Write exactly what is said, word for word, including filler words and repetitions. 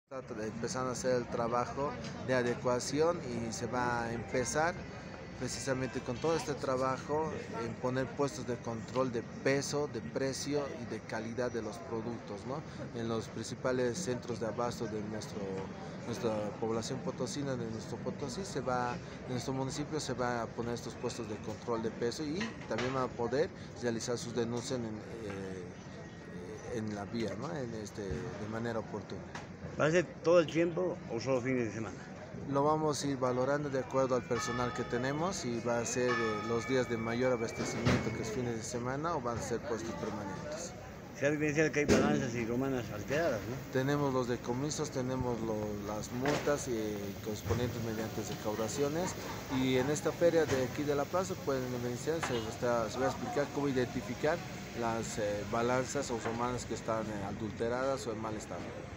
Está empezando a hacer el trabajo de adecuación y se va a empezar precisamente con todo este trabajo en poner puestos de control de peso, de precio y de calidad de los productos, ¿no? En los principales centros de abasto de nuestro, nuestra población potosina, de nuestro Potosí, se va, en nuestro municipio se va a poner estos puestos de control de peso y también van a poder realizar sus denuncias en, eh, en la vía, ¿no? En este, de manera oportuna. ¿Va a ser todo el tiempo o solo fines de semana? Lo vamos a ir valorando de acuerdo al personal que tenemos y va a ser eh, los días de mayor abastecimiento, que es fines de semana, o van a ser puestos permanentes. Se ha evidenciado que hay balanzas y romanas alteradas, ¿no? Tenemos los decomisos, tenemos lo, las multas y correspondientes mediante recaudaciones, y en esta feria de aquí de La Plaza pueden evidenciar, se, está, se va a explicar cómo identificar las eh, balanzas o romanas que están eh, adulteradas o en mal estado.